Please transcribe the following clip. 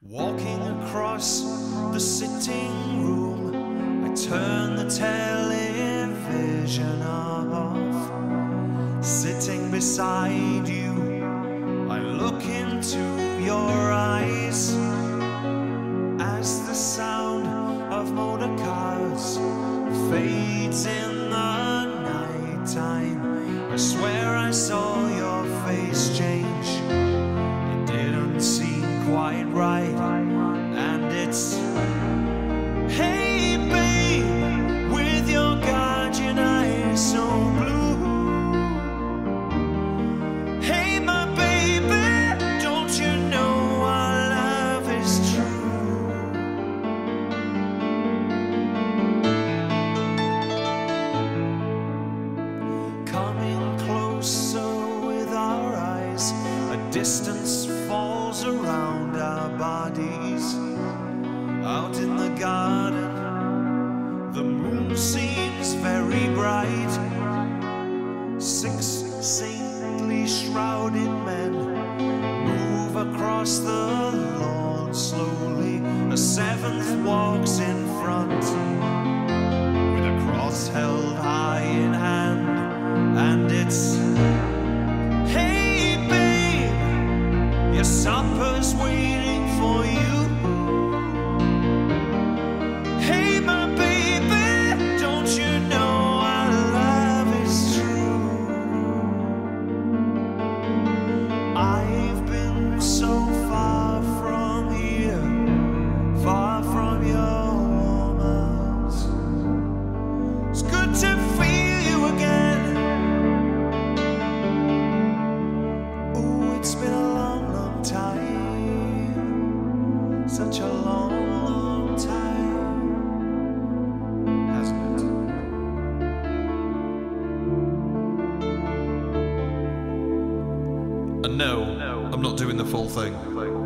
Walking across the sitting room, I turn the television off. Sitting beside you, I look into your eyes as the sound of motor cars fades in the night time. I swear I saw your face change. It didn't seem quite right, and it's hey babe, with your guardian eyes so blue. Hey my baby, don't you know our love is true? Coming closer with our eyes, a distance falls around our bodies. Out in the garden, the moon seems very bright. 6 saintly shrouded men move across the lawn slowly. A 7th walks in front with a cross held high in hand, and it's hey babe, your supper's waiting for you. Hey my baby, don't you know our love is true? I've been so far from here, far from your warm arms. It's good to feel you again. Oh, it's been a long, long time, such a long, long time, hasn't it? And no, I'm not doing the full thing.